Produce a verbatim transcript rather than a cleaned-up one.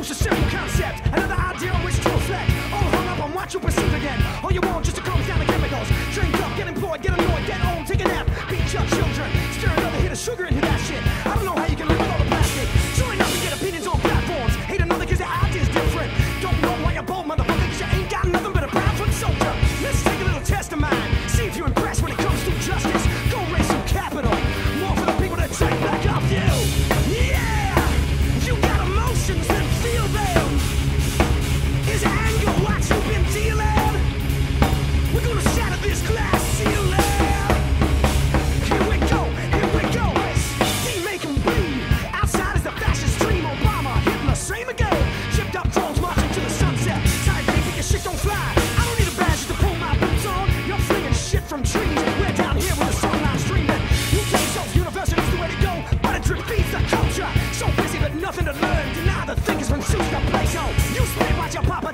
introduce a simple concept, another idea on which to reflect. All hung up on what you perceive again. All you want just to calm down the chemicals. Drink up, get employed, get annoyed, get home, take a nap, beat your children, stir another hit of sugar into that shit. I don't know how you can live with all the plastic. Join up and get opinions on platforms. Hate another cause your idea's different. Don't know why you're bold, motherfucker, cause you ain't got nothing but a proud foot soldier. Let's take a little test of mine. See if you're impressed when it comes to justice. Go raise some capital. More for the people that take back off you. Yeah! You got emotions, then feel them. Is anger what you've been dealing? We're gonna shatter this glass ceiling. Here we go, here we go. See, make 'em bleed. Outside is the fascist stream. Obama hitting the same again. Chipped up drones marching to the sunset. Tired baby, your shit don't fly. I don't need a badge to pull my boots on. You're flinging shit from trees. We're down here with the sunlight streaming. You tell yourself university's the way to go, but it drip feeds the culture. So busy but nothing to learn. Deny the thinkers when suits the place on. You spit what your papa